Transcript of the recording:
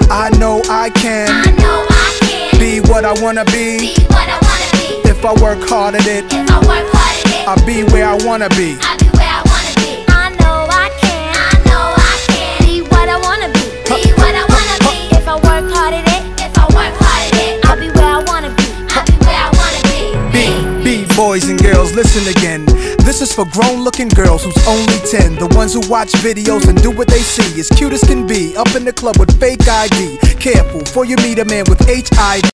I know I can. I know I can. Be what I wanna be. Be what I wanna be. If I work hard at it, If I work hard at it, I'll be where I wanna be. I'll be where I wanna be. I know I can. I know I can. Be what I wanna be. Be what I wanna be. If I work hard at it, if I work hard at it, I'll be where I wanna be. I'll be where I wanna be. Boys and girls, listen again. This is for grown-looking girls who's only 10. The ones who watch videos and do what they see. As cute as can be, up in the club with fake ID. Careful, before you meet a man with HIV.